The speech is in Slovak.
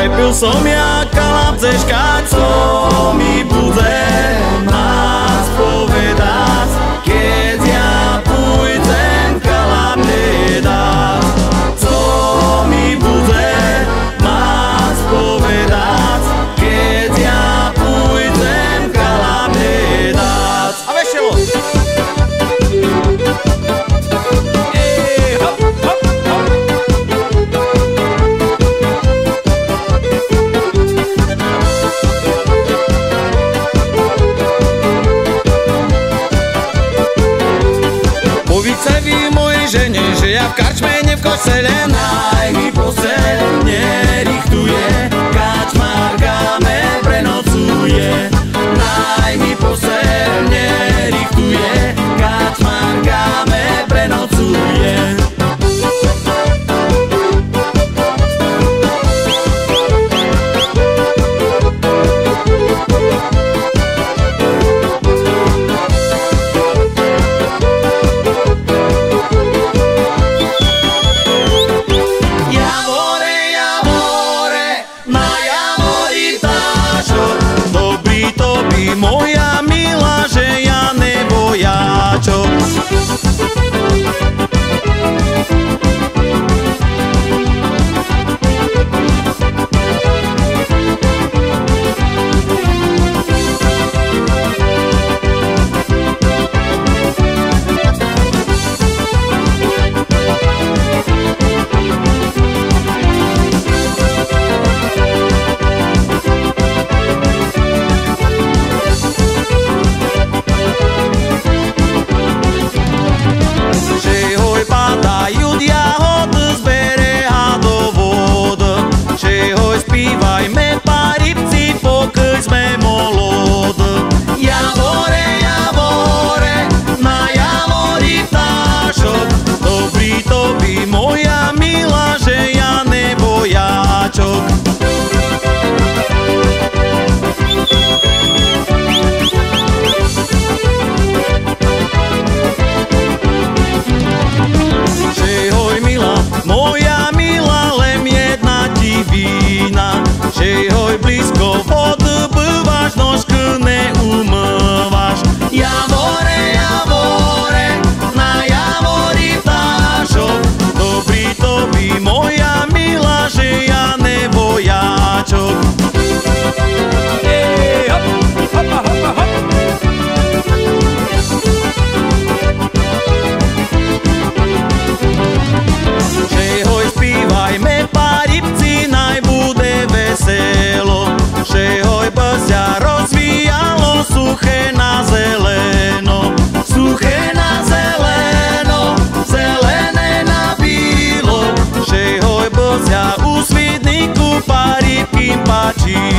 Pil som ja kalabceška, co mi bude nás povedať, keď ja pôjdem kalabne dať. Co mi bude nás povedať, keď ja pôjdem kalabne dať. A vešelo! Že ja v karčme, ne v kostele, naj mi posel nerichtuje, kačmarka me prenocuje. Naj mi posel nerichtuje, kačmarka me prenocuje. Moja milá, že ja nebojáčok. Spívajme paripci, pokiaľ sme molod. Javore, na javori ptášok. Dobrý to by moja milá, že ja nebojáčok. Že hoj milá, moja milá, len jedna ti vína. Že hoj blízko vody bývaš, nožky neumývaš. Javore, na javori ptášok. Dobrý to by moja milá, že ja nebojáčok. Hop, hopa, hopa, hop. Že hoj spívajme paripci, naj bude veselo. Že hoj brzďa rozvíjalo, suché na zeleno. Suché na zeleno, zelené na bílo. Že hoj brzďa u svidníku paripkým páči.